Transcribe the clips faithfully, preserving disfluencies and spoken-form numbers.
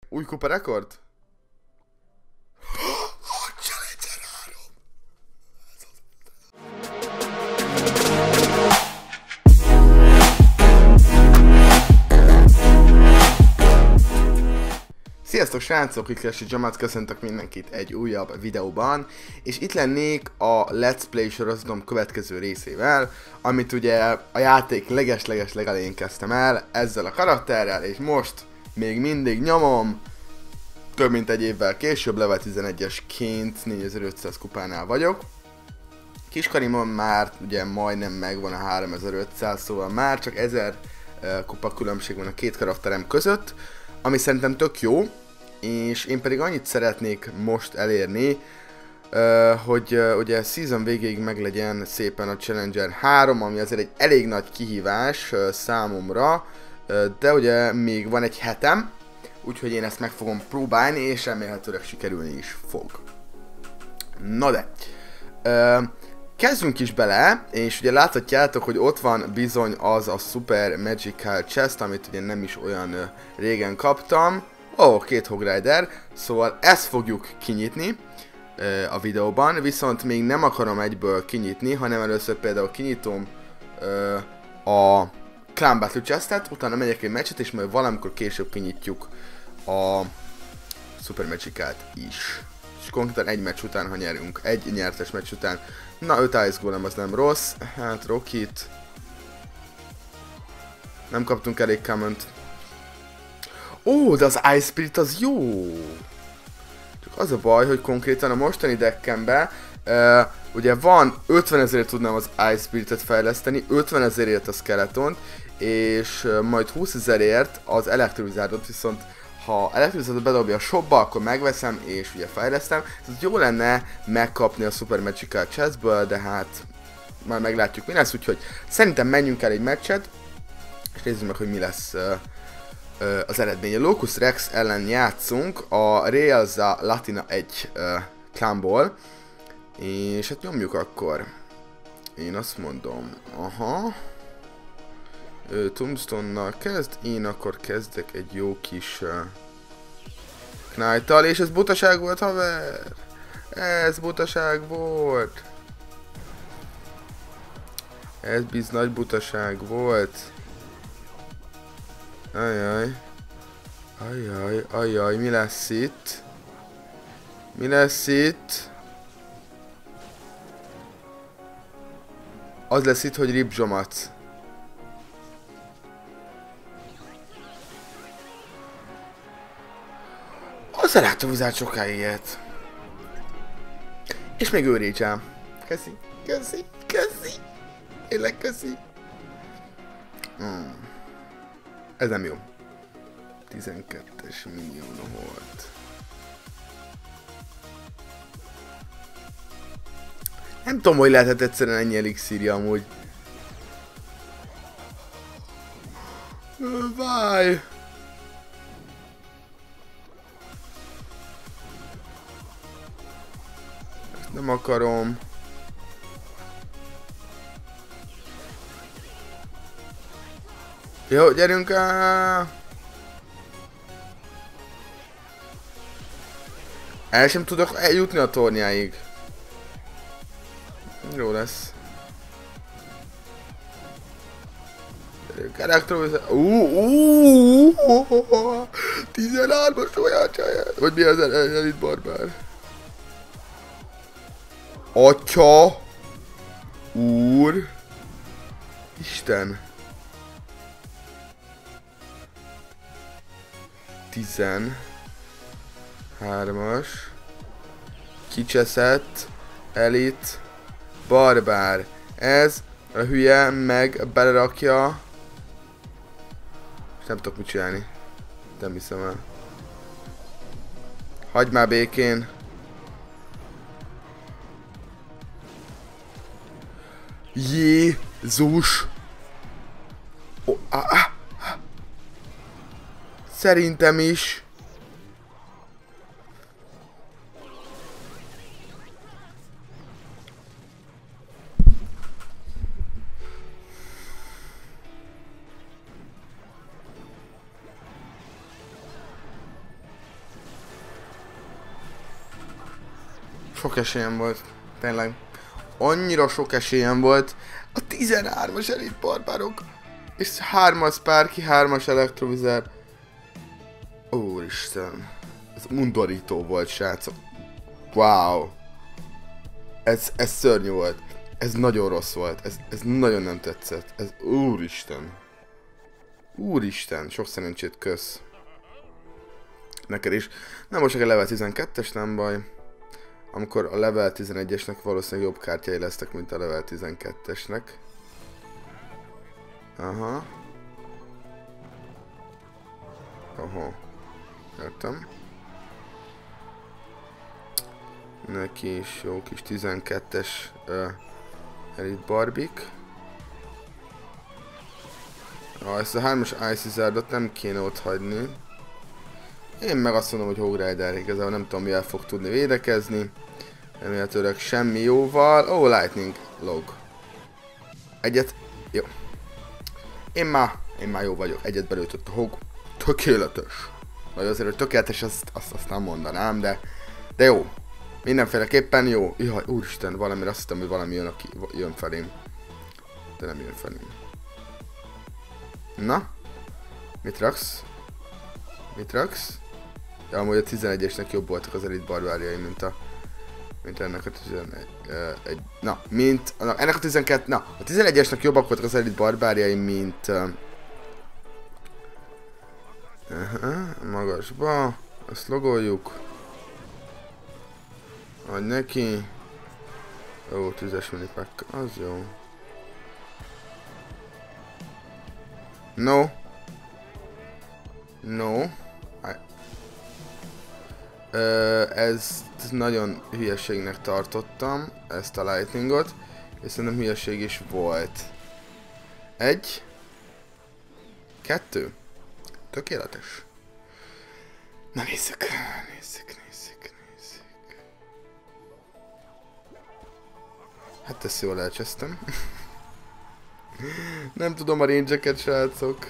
Új kupa rekord? Sziasztok srácok, itt Clash Jamat, köszöntök mindenkit egy újabb videóban, és itt lennék a Let's Play sorozatom következő részével, amit ugye a játék leges-leges legelején kezdtem el ezzel a karakterrel, és most még mindig nyomom, több mint egy évvel később, level tizenegyesként négyezer-ötszáz kupánál vagyok. Kiskarimon már ugye majdnem megvan a háromezer-ötszáz, szóval már csak ezer uh, kupa különbség van a két karakterem között, ami szerintem tök jó, és én pedig annyit szeretnék most elérni, uh, hogy uh, ugye a season végéig meglegyen szépen a Challenger három, ami azért egy elég nagy kihívás uh, számomra, uh, de ugye még van egy hetem, úgyhogy én ezt meg fogom próbálni, és remélhetőleg sikerülni is fog. Na de, uh, kezdjünk is bele, és ugye láthatjátok, hogy ott van bizony az a Super Magical Chest, amit ugye nem is olyan uh, régen kaptam. Ó, oh, két Hog Rider, szóval ezt fogjuk kinyitni uh, a videóban, viszont még nem akarom egyből kinyitni, hanem először például kinyitom uh, a Clan Battle Chestet, utána megyek egy meccset, és majd valamikor később kinyitjuk a Super Magical-t is. És konkrétan egy meccs után, ha nyerünk, egy nyertes meccs után. Na, öt Ice Golem az nem rossz, hát Rockit. Nem kaptunk elég common-t. Ó, de az Ice Spirit az jó! Csak az a baj, hogy konkrétan a mostani deckemben uh, ugye van ötvenezerért tudnám az Ice Spiritet fejleszteni, ötvenezerért a Skeletont, és uh, majd húszezerért az Elektrovizárdot, viszont ha Elektrovizárdot bedobja a shopba, akkor megveszem és ugye fejlesztem. Ez jó lenne megkapni a Super Magical Chestből, de hát már meglátjuk mi lesz, úgyhogy szerintem menjünk el egy meccset, és nézzük meg, hogy mi lesz uh, uh, az eredmény. A Locust Rex ellen játszunk a Realza Latina egy uh, klánból, és hát nyomjuk akkor. Én azt mondom, aha. Ő Tombstone-nal kezd, én akkor kezdek egy jó kis uh, Knight-tal, és ez butaság volt, haver! Ez butaság volt! Ez biz nagy butaság volt. Ajaj. Ajaj, ajaj, mi lesz itt? Mi lesz itt? Az lesz itt, hogy Ripzomat. Azzal látom hozzád sokáig ilyet. És még őrécsám. Köszi, köszi, köszi. Tényleg köszi. Hmm. Ez nem jó. tizenkettes millió volt. Nem tudom, hogy lehetett egyszerűen ennyi elixírja amúgy. Bye. Nem akarom. Jó, gyerünk el! El sem tudok eljutni a tornyáig. Jó lesz. Gyerünk, elektrovizál. Uuuuh! tizenhármas olyan csaját. Vagy mi az elit barbár? Atya! Úr! Isten! tizenhármas. Kicseszett. Elit. Barbár. Ez a hülye meg belerakja. És nem tudok mit csinálni. Nem hiszem el. Hagyd már békén. Jézus! Oh, ah, ah, ah. Szerintem is. Sok esélyem volt. Tényleg. Annyira sok esélyem volt. A tizenhármas elit barbárok. És hármas Sparky, hármas elektrovizár. Úristen. Ez undorító volt, srácok. Wow. Ez, ez szörnyű volt. Ez nagyon rossz volt. Ez, ez nagyon nem tetszett. Ez úristen. Úristen. Sok szerencsét, kösz. Neked is. Nem most a level tizenkettes, nem baj. Amikor a level tizenegyesnek valószínűleg jobb kártyái lesznek, mint a level tizenkettesnek. Aha. Aha. Értem. Neki is jó kis tizenkettes uh, Elite Barbik. Ah, ezt a hármas Ice Wizardot nem kéne ott hagyni. Én meg azt mondom, hogy Hog Rider igazából nem tudom, mivel fog tudni védekezni. Remélhetőleg semmi jóval. Ó, oh, Lightning Log. Egyet. Jó. Én már, én már jó vagyok. Egyet belőtött a Hog. Tökéletes. Vagy azért, hogy tökéletes, azt, azt, azt nem mondanám, de, de jó. Mindenféleképpen jó. Jaj, úristen, valamire azt hittem, hogy valami jön, aki jön felém. De nem jön felém. Na? Mit raksz? Mit raksz? Ja, amúgy a tizenegyesnek jobb voltak az Elite barbárjai, mint a... Mint ennek a tizenegy... Uh, egy, na, mint... Na, ennek a tizenkét... Na, a tizenegyesnek jobbak voltak az Elite barbárjai, mint... Uh, uh, magasba. Ezt logoljuk. Adj neki. Ó, tízes minipack. Az jó. No. No. Ö, ez nagyon hülyeségnek tartottam, ezt a Lightningot, és szerintem hülyeség is volt. Egy. Kettő. Tökéletes. Na nézzük, nézzük, nézzük, nézzük. Hát ezt jól elcsesztem. Nem tudom a range-eket, srácok.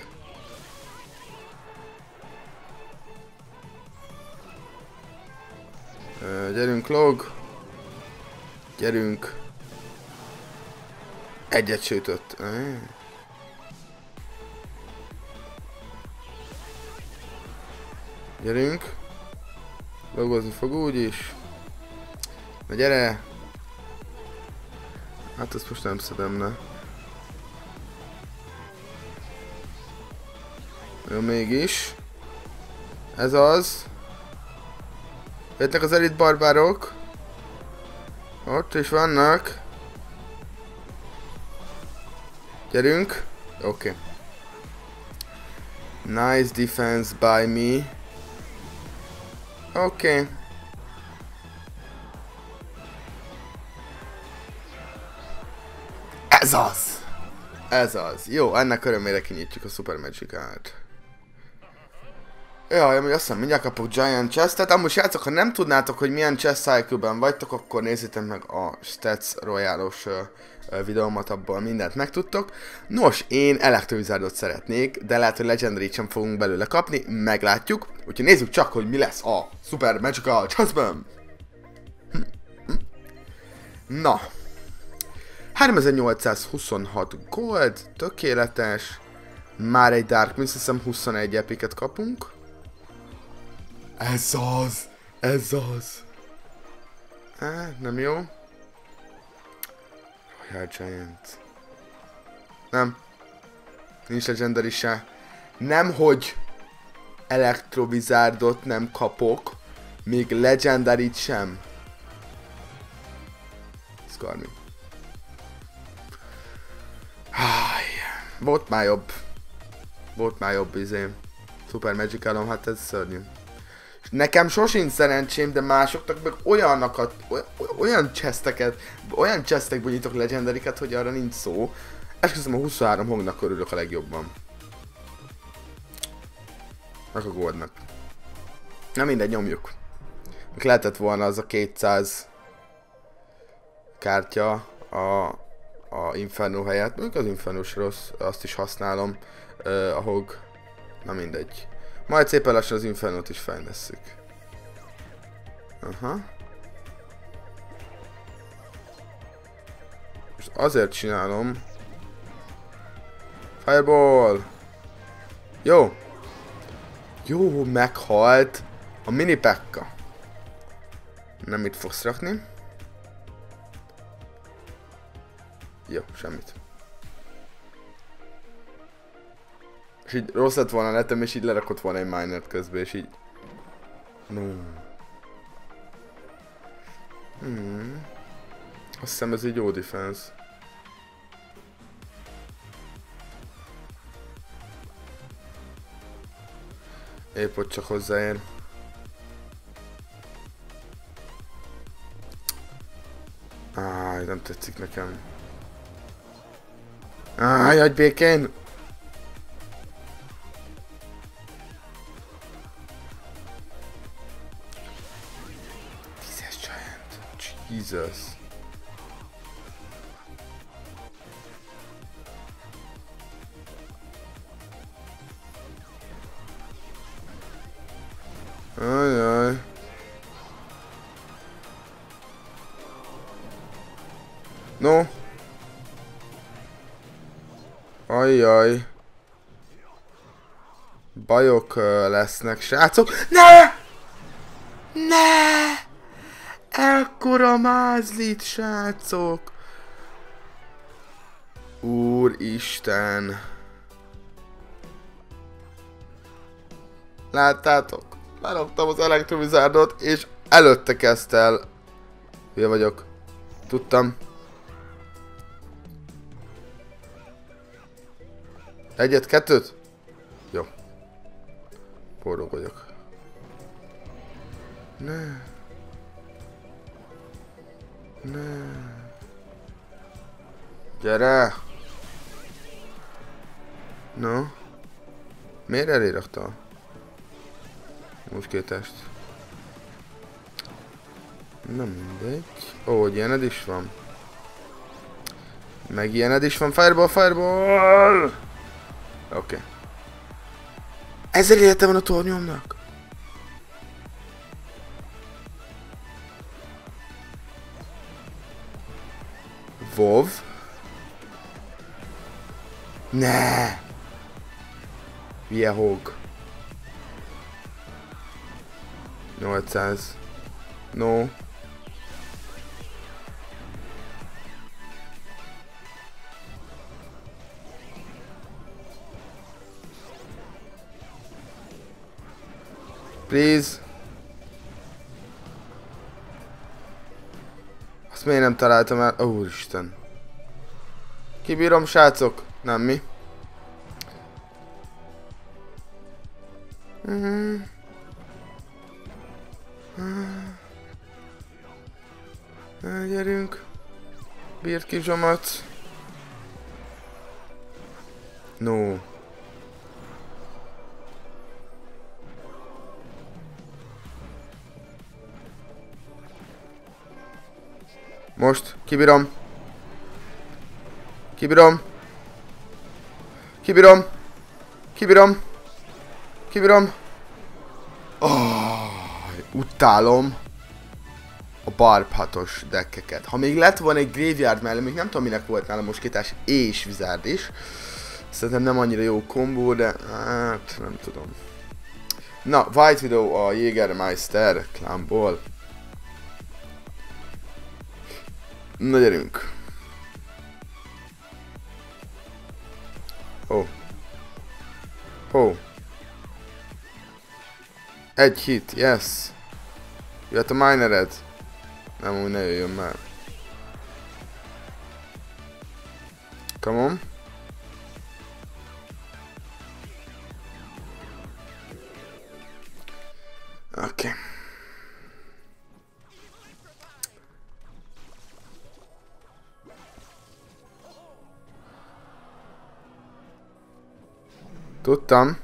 Uh, gyerünk, Log. Gyerünk. Egyet sütött. Uh. Gyerünk. Logozni fog úgyis. Na gyere. Hát ezt most nem szedem, ne. Jó, mégis. Ez az. Jöttek az Elite barbárok. Ott is vannak. Gyerünk. Oké. Okay. Nice defense by me. Oké. Okay. Ez az! Ez az. Jó, ennek örömére kinyitjuk a Super Magic-át. Jaj, amúgy azt hiszem, mindjárt kapok Giant Chest-et. Amúgy srácok, ha nem tudnátok, hogy milyen Chest Cycle-ben vagytok, akkor nézzétek meg a Stats Royale-os uh, uh, videómat, abból mindent megtudtok. Nos, én Elektrovizardot szeretnék, de lehet, hogy Legendary sem fogunk belőle kapni, meglátjuk. Úgyhogy nézzük csak, hogy mi lesz a Super Magical Chestben. Hm. Hm. Na. háromezer-nyolcszázhuszonhat gold, tökéletes. Már egy Dark Mist, hiszem huszonegy epiket kapunk. Ez az! Ez az! Á, nem jó. Royal Giant. Nem. Nincs Legendary se. Nemhogy Elektrovizardot nem kapok, még Legendaryt sem. Szkarmi. Volt már jobb. Volt már jobb izé. Super Magicalom, hát ez szörnyű. És nekem sosincs szerencsém, de másoknak meg olyanokat, olyan, olyan chesteket, olyan chestekből nyitok Legendariket, hogy arra nincs szó. Esküszöm, a huszonhárom hongnak örülök a legjobban. Meg a goldnak. Na mindegy, nyomjuk. Még lehetett volna az a kétszáz kártya a, a Inferno helyett. Mondjuk az Inferno is rossz, azt is használom. Uh, a Hog. Na mindegy. Majd szépen lassan az Infernót is fejlesszük. Aha. azért csinálom. Fireball! Jó! Jó, meghalt a mini Pekka. Nem mit fogsz rakni. Jó, semmit. És így rossz lett volna netem, és így lerakott volna egy minert közben, és így... No. Hmm. Azt hiszem ez egy jó defense. Épp ott csak hozzáér. Áj, nem tetszik nekem. Áj, hagyj békén! Tízes Giant. Jesus. Ajaj. No. Ajjaj. Bajok uh, lesznek, srácok. Ne! Ne! Ekkora mázlit, srácok. Úristen. Láttátok? Leraktam az elektrovizárdot, és előtte kezdte el. Hülye vagyok. Tudtam. Egyet, kettőt? Jó. Boldog vagyok. Ne. Ne. Gyere! No. Miért elé raktál? Most két test. Nem mindegy. Ó, hogy ilyened is van. Meg ilyened is van. Fireball, fireball! Oké. Okay. Ezzel élete van a tornyomnak. WoW. Ne. Milyen hog. nyolcszáz. No. Please. Azt miért nem találtam el? Ó, úristen. Kibírom, srácok? Nem mi? Mm-hmm. Ah, gyerünk. Bírt ki zsomat. No. Most kibírom. Kibírom. Kibírom. Kibírom. Kibírom. Oh, utálom a Barb hatos deckeket. Ha még lett volna egy Graveyard mellé, még nem tudom minek volt nálam moskítás és Wizard is. Szerintem nem annyira jó kombó, de hát nem tudom. Na, White Widow a Jägermeister klánból. Na gyerünk. Ó. Oh. Ó. Oh. Egy hit, yes. Jöhet a minered. Nem, úgy ne jöjjön már. Come on. Oké. Okay. Tudtam.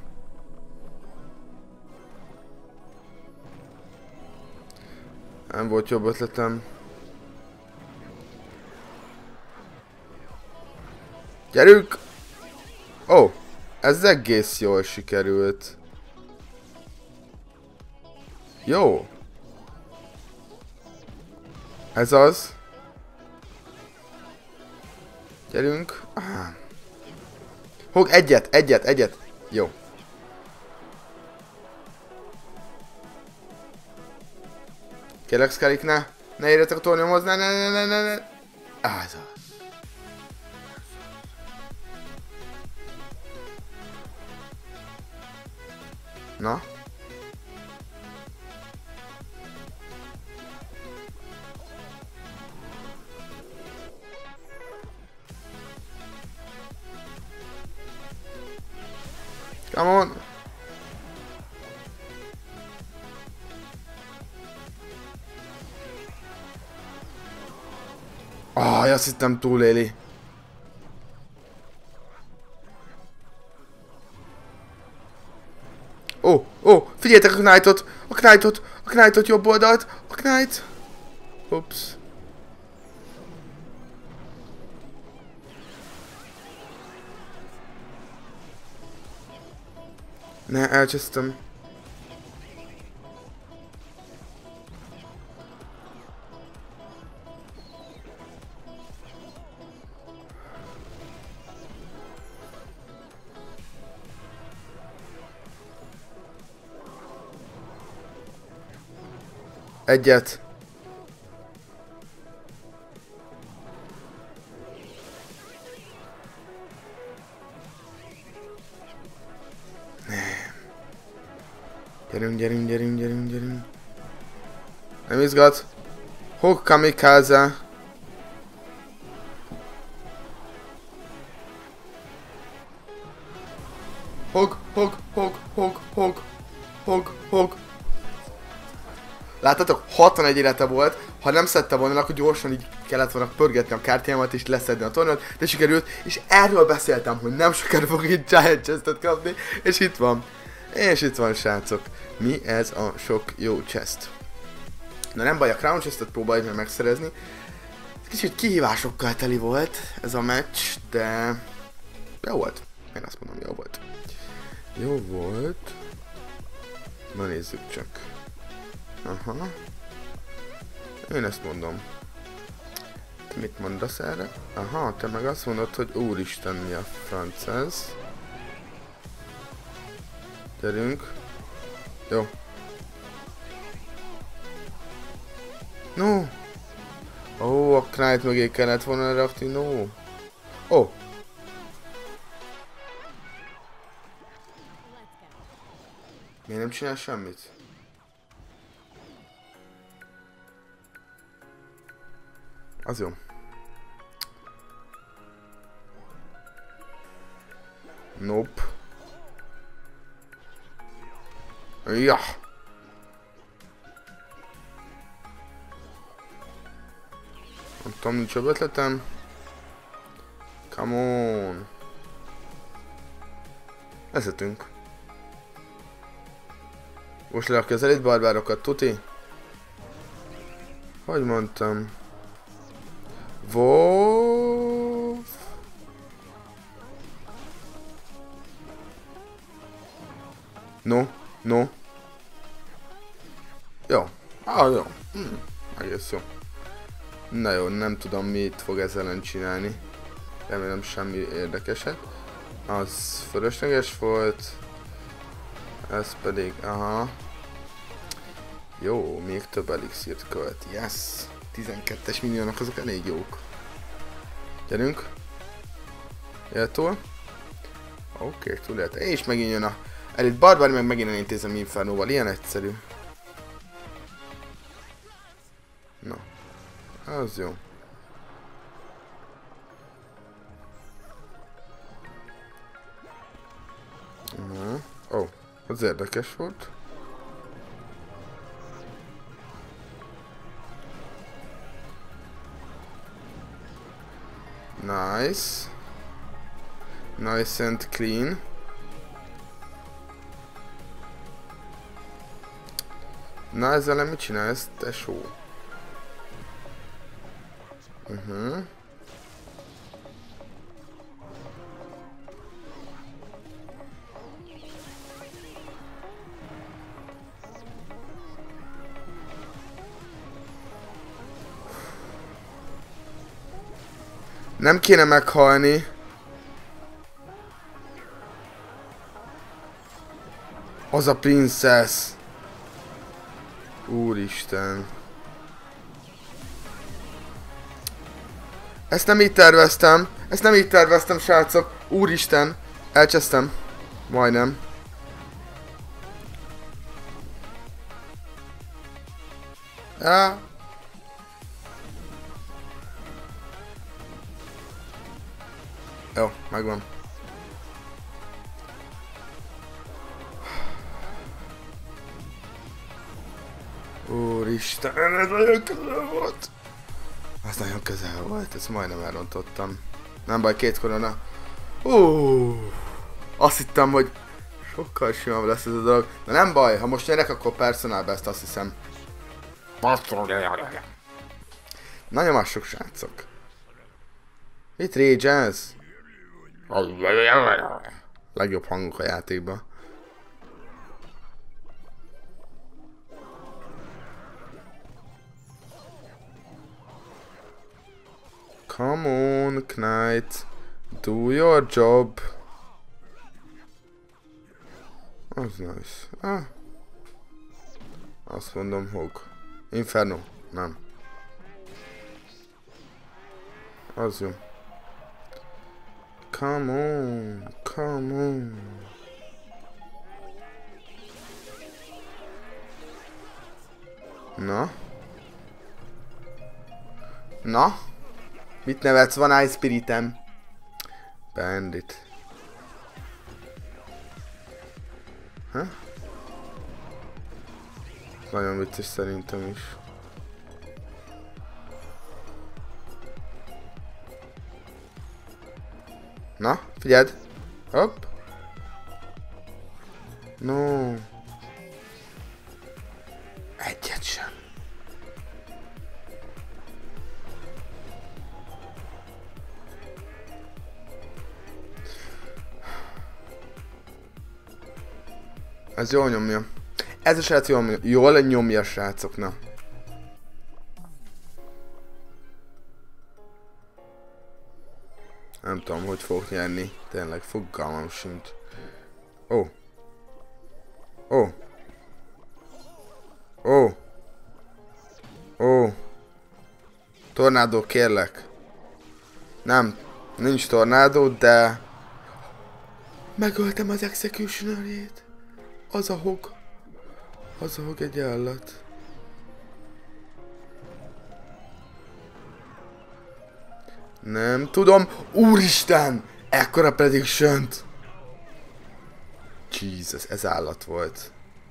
Nem volt jobb ötletem. Gyerünk! Ó, oh, ez egész jól sikerült. Jó. Ez az. Gyerünk. Ah. Hog, egyet, egyet, egyet. Jó. Kérlek, Scarik, ne. Ne érjetek a tornyomhoz, ne, ne, ne, ne, ne, ne. Ah, ez az. Na. Come on. Ah, azt hittem túléli. Ó, oh, ó, oh, figyeljetek a Knightot! A Knightot! A Knightot jobb oldalt! A Knight! Ups. Ne, elcsesztem. Egyet. Gyerünk, gyerünk, gyerünk, gyerünk, gyerünk. Nem izgat. Hog kamikaze. Hog, hog, hog, hog, hog, hog, hog. Láttátok? hatvanegy élete volt. Ha nem szedte volna, akkor gyorsan így kellett volna pörgetni a kártyámat és leszedni a tornyot, de sikerült, és erről beszéltem, hogy nem sokára fog itt Giant Chestet kapni, és itt van. És itt van, srácok. Mi ez a sok jó chest? Na nem baj, a Crown Chestet próbáljuk meg megszerezni. Kicsit kihívásokkal teli volt ez a meccs, de jó volt. Én azt mondom, jó volt. Jó volt. Na nézzük csak. Aha. Én ezt mondom. Te mit mondasz erre? Aha, te meg azt mondod, hogy úristen, mi a franc ez. Gyerünk. Jó. No. Ó, oh, a Knight mögé kellett volna rakni, no. Ó. Oh. Miért nem csinál semmit? Az jó. Nope. Ja. Nem tudom, nincs jobb ötletem. Come on. Vezetünk. Most lerakja az elit barbárokat, tuti? Hogy mondtam? Wolf. No, no. Jó. Ah, jó. Hm. Egész jó. Na jó, nem tudom mit fog ezzel ellen csinálni. Remélem semmi érdekeset. Az fölösleges volt. Ez pedig, aha. Jó, még több elixírt költ. Yes! tizenkettes milliónak azok elég jók. Gyerünk. Jöhet túl. Oké, okay, túl lehet. És megint jön a Elite Barbár, meg megint elintézem Infernóval. Ilyen egyszerű. Na. Az jó. Na. Ó, oh, az érdekes volt. Nice. Nice and clean. Na, ezzel nem mit csinálsz, tesó? Uh-huh. Nem kéne meghalni. Az a princess. Úristen. Ezt nem így terveztem. Ezt nem így terveztem, srácok. Úristen. Elcsesztem. Majdnem. Ja. Jó, megvan. Úristen, ez nagyon közel volt. Ez nagyon közel volt, ezt majdnem elrontottam. Nem baj, két korona. Ó, azt hittem, hogy sokkal simabb lesz ez a dolog. De nem baj, ha most nyerek, akkor personal best, azt hiszem. Na nyomassuk, srácok. Mit rage ez? Legjobb hangok a játékban. Come on, Knight. Do your job. Az nice. Ah. Azt mondom, Hog. Inferno. Nem. Az jó. Come on, come on. Na? Na? Mit nevetsz? Van Ice Spiritem. Bandit. Ha? Nagyon vicces szerintem is. Na, figyeld! Hopp! No. Egyet sem. Ez jól nyomja. Ez a srác jól, jól nyomja, srácok, na. Nem tudom, hogy fogok nyerni. Tényleg, fogalmam sincs. Ó. Oh. Ó. Oh. Ó. Oh. Ó. Oh. Tornádó, kérlek. Nem, nincs tornádó, de... Megöltem az executionerjét. Az a Hog. Az a Hog egy állat. Nem tudom. Úristen! Ekkora prediction-t! Jesus, ez állat volt.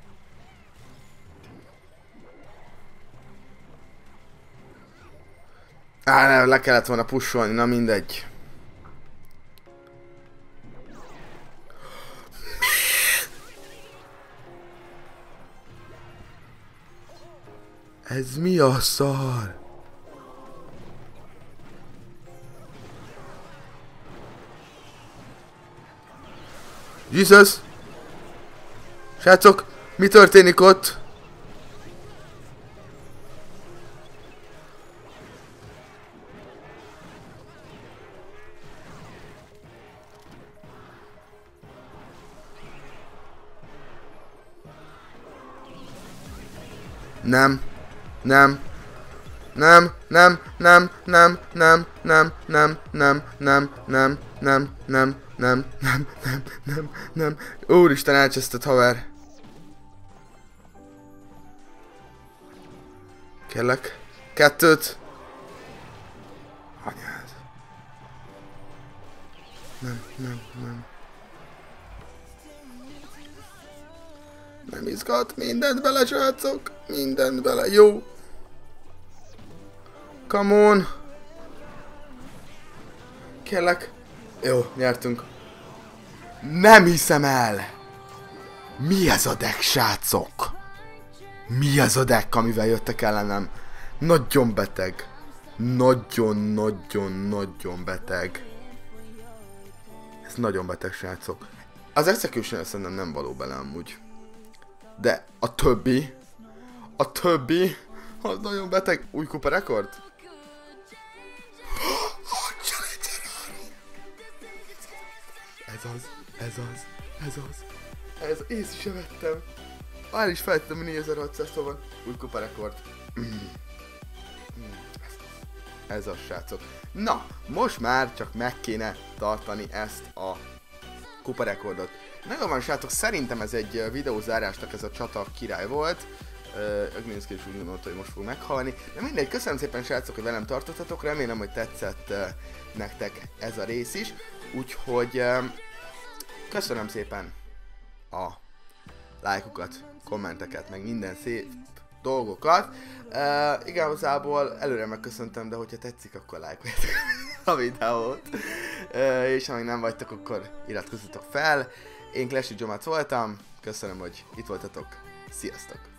Á, nem, le kellett volna pusolni, na mindegy. Ez mi a szar? Jesus! Srácok, mi történik ott? Nem. Nem. Nem, nem, nem, nem, nem, nem, nem, nem, nem, nem, nem, nem, nem, nem, nem, nem, nem. Úristen, elcsesztett, haver. Kérlek. Kettőt. Anyád. Nem, nem, nem. Nem izgat, mindent bele, srácok. Mindent bele, jó. Come on. Kérlek. Jó, nyertünk. Nem hiszem el. Mi ez a deck, srácok? Mi ez a deck, amivel jöttek ellenem? Nagyon beteg. Nagyon-nagyon-nagyon beteg. Ez nagyon beteg, srácok. Az execution szerintem nem való bele amúgy. De a többi, a többi, az nagyon beteg. Új kupa rekord? Ez az, ez az, ez az. Ez az, észre sem vettem. Már is feltettem, hogy négyezer-hatszáz van. Új kuparekord. Mm. Mm. Ez az. Ez az, srácok. Na, most már csak meg kéne tartani ezt a kuparekordot. Nagyon van, srácok, szerintem ez egy videózárásnak ez a csata király volt. Agnieszka is úgy gondolta, hogy most fog meghalni. De mindegy, köszönöm szépen, srácok, hogy velem tartottatok. Remélem, hogy tetszett uh, nektek ez a rész is. Úgyhogy uh, köszönöm szépen a lájkokat, kommenteket, meg minden szép dolgokat. Uh, igazából előre megköszöntem, de hogyha tetszik, akkor lájkoljátok a videót. Uh, és ha még nem vagytok, akkor iratkozzatok fel. Én Clash Jomat voltam. Köszönöm, hogy itt voltatok. Sziasztok!